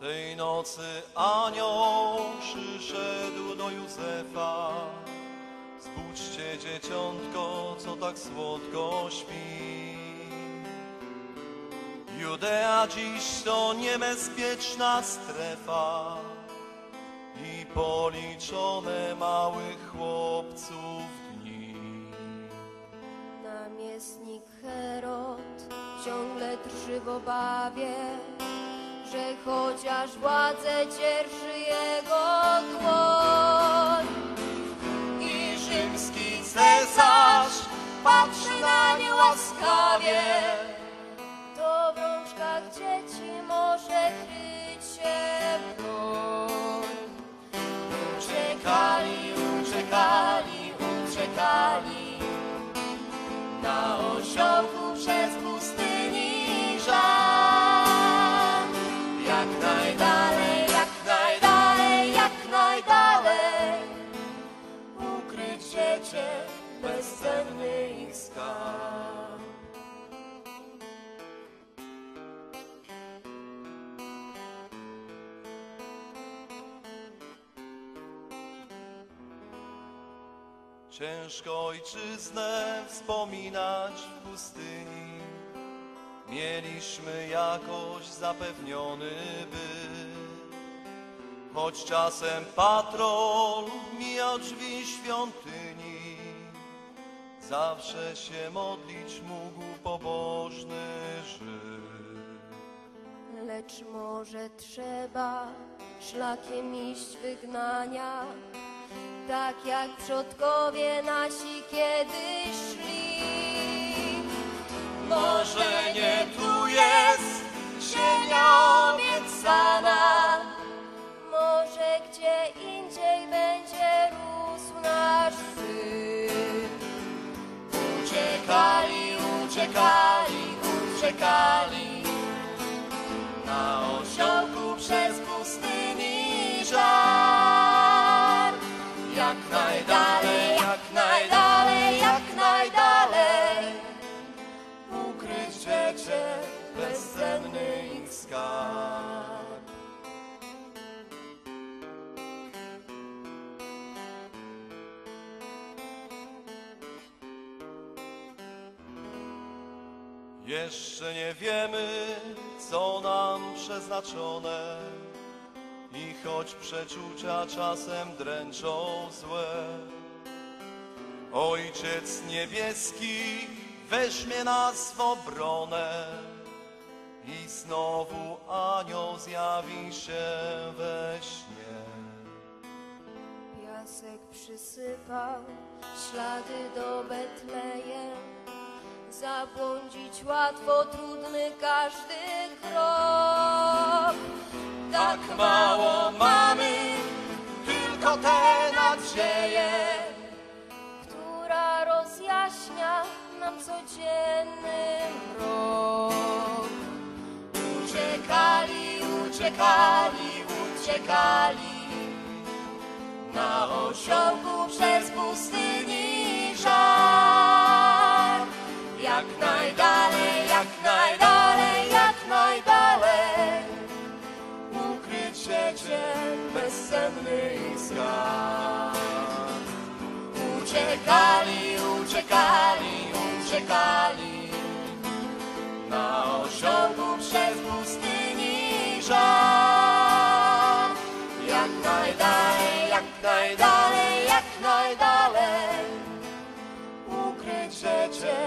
Tej nocy anioł przyszedł do Józefa. Zbudźcie dzieciątko, co tak słodko śpi. Judea dziś to niebezpieczna strefa i policzone małych chłopców dni. Namiestnik Herod ciągle drży w obawie, że chociaż władzę dzierży jego dłoń. I rzymski cesarz patrzy na nie łaskawie. To w rączkach dzieci może kryć się broń. Uciekali, uciekali, uciekali na osiołku przez pustyni żal. Jak najdalej, jak najdalej, jak najdalej ukryć życie bezcenny ich skarb. Ciężko ojczyznę wspominać w pustyni. Mieliśmy jakoś zapewniony byt. Choć czasem patrol mija drzwi świątyni, zawsze się modlić mógł pobożny Żyd. Lecz może trzeba szlakiem iść wygnania, tak jak przodkowie nasi kiedyś szli. Może nie tu jest ziemia obiecana, może gdzie indziej będzie rósł nasz syn. Uciekali, uciekali, uciekali na osiołku przez pustyni żar. Jak najdalej, jak najdalej, jak najdalej ukryć dziecię bezcenny ich skarb. Jeszcze nie wiemy, co nam przeznaczone, i choć przeczucia czasem dręczą złe, Ojciec Niebieski weźmie nas w obronę i znowu anioł zjawi się we śnie. Piasek przysypał ślady do Betlejem, zabłądzić łatwo, trudny każdy krok. Tak mało mamy, tylko tę nadzieję, która rozjaśnia nam codzienny mrok. Uciekali, uciekali, uciekali na osiołku przez pustyni żar. Jak najdalej, jak najdalej, jak najdalej ukryć życie bezcenny ich skarb. Uciekali, uciekali, uciekali na osiołku przez pustyni żar. Jak najdalej, jak najdalej, jak najdalej ukryć życie